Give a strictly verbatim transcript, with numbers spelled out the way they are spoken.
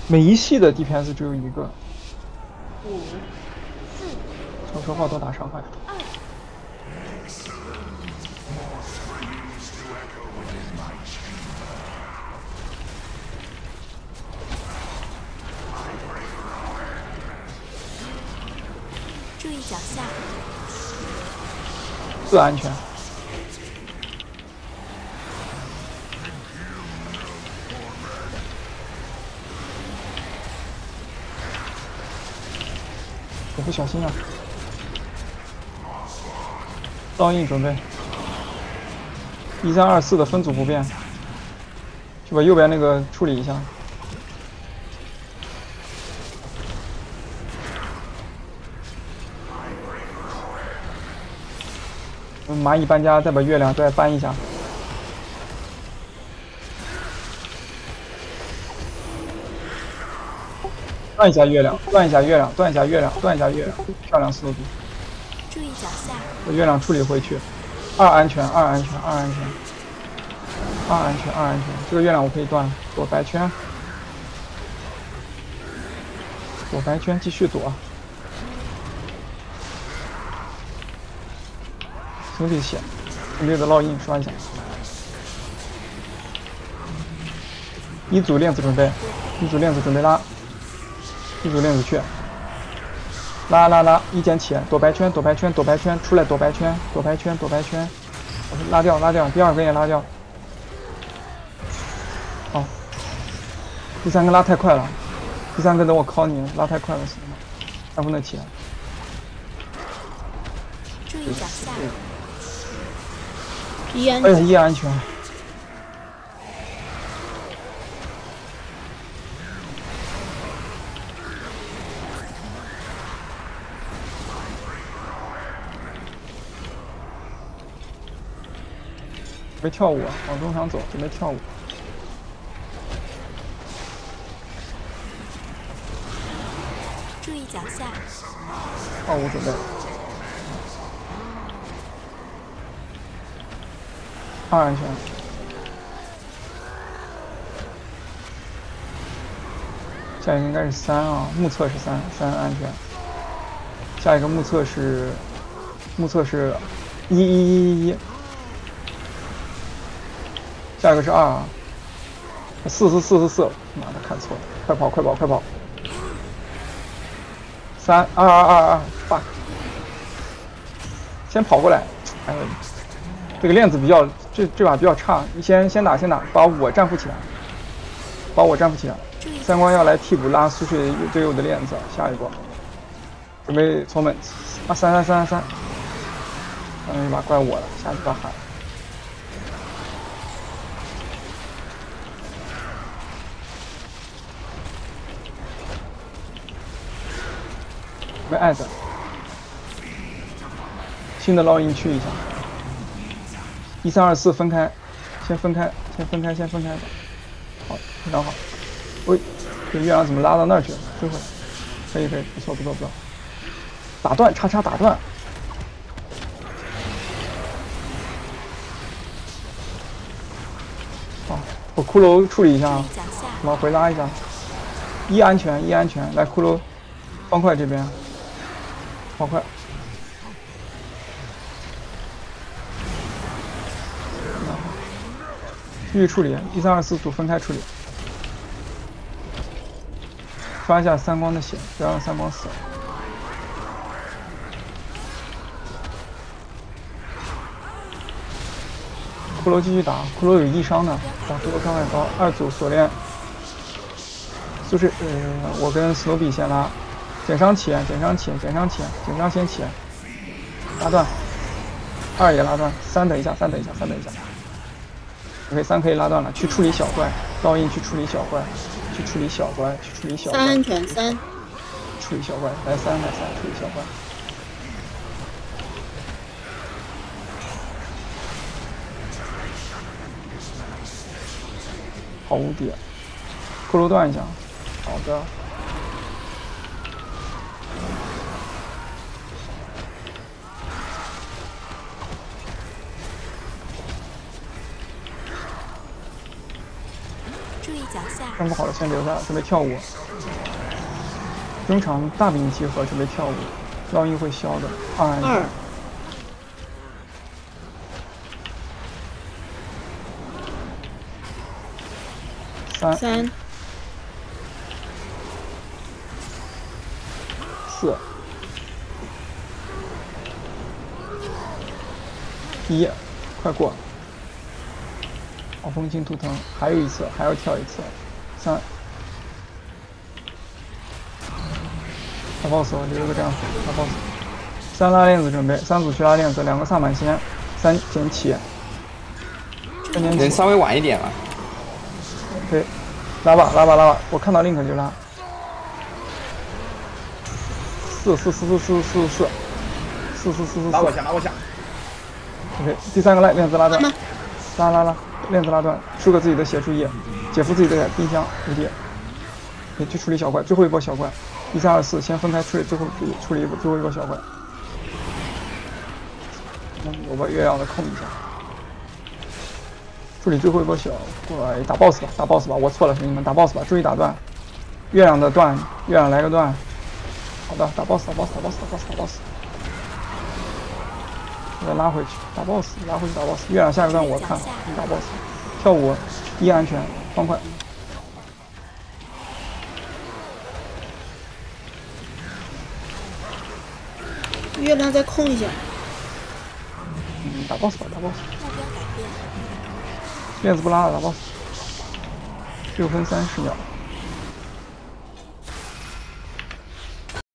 每一系的 D P S 只有一个。 五、四、 少说话多打伤害。 二。注意脚下。 四安全。我会小心啊！烙印准备。一三二四的分组不变，去把右边那个处理一下。蚂蚁搬家，再把月亮再搬一下。断一下月亮，断一下月亮，断一下月亮，断一下月亮，漂亮速度。 注意脚下。 把月亮处理回去。二安全，二安全，二安全，二安全，二安全。这个月亮我可以断，躲白圈，躲白圈，继续躲。兄弟血，兄弟的烙印刷一下。一组链子准备，一组链子准备拉，一组链子去。拉拉拉，一捡起，躲白圈，躲白圈，躲白圈，出来躲白圈，躲白圈，躲白圈，拉掉，拉掉，第二根也拉掉。好，第三根拉太快了，第三根等我靠你，拉太快了，行吗？还不能起来。 注意脚下。 一安哎呀，一安全。准备跳舞，往中场走，准备跳舞。 注意脚下。 跳舞准备。二安全。下一个应该是三啊，目测是三，三安全。下一个目测是，目测是一一一一一。下一个是二啊，四四四四四，妈的看错了，快跑快跑快跑！三二二二二 fuck， 先跑过来，哎呦，这个链子比较这这把比较差，你先先打先打，把我站扶起来，把我站扶起来。三光要来替补拉苏水队友的链子，下一波，准备从门啊三三三三，上面一把怪我了，下一把喊。被艾特，新的烙印去一下，一三二四分开，先分开，先分开，先分开吧。好，非常好。喂，这月亮怎么拉到那儿去了？追回来，可以可以，不错不错不错。打断，叉叉打断。好，我骷髅处理一下，往回拉一下。一安全，一安全，来骷髅方块这边。好快！继续处理，一三二四组分开处理，刷一下三光的血，不要让三光死。骷髅继续打，骷髅有异伤的，打骷髅伤害高。二组锁链，就是呃，我跟斯诺比先拉。减伤起，减伤起，减伤起，减伤先起，拉断，二也拉断，三等一下，三等一下，三等一下。OK， 三可以拉断了，去处理小怪，烙印去处理小怪，去处理小怪，去处理小怪。 三安全三， 处理小怪，来三来三，处理小怪。好无敌，骷髅断一下，好的。 注意脚下， 上不好了，先留下，准备跳舞。中场大兵集合，准备跳舞。烙印会消的。二安二三三四一，快过！暴风镜图腾，还有一次，还要跳一次。三，大 boss， 我留个这样大 boss。三拉链子准备，三组去拉链子，两个萨满先，三捡起，三捡起。 能稍微晚一点吗？ 对，拉吧拉吧拉吧，我看到 link 就拉。四四四四四四四四四四四。 拉我下，拉我下。 OK， 第三个链链子拉断，拉拉拉，链子拉断，出个自己的血注意，解除自己的冰箱无敌。可以去处理小怪，最后一波小怪，一三二四先分开处理，最后处理处理一波最后一波小怪。嗯，我把月亮的控一下，处理最后一波小怪，打 boss 吧，打 boss 吧，我错了，兄弟们，打 boss 吧，注意打断，月亮的断，月亮来个断。好的，打 boss， 打 boss， 打 boss， 打 boss， 打 boss。再拉回去，打 boss， 拉回去打 boss。月亮下一段我看，你打 boss， 跳舞，一安全，方块。 月亮再控一下。 嗯，打 boss 吧，打 boss。 目标改变， 链子不拉了，打 boss。六分三十秒。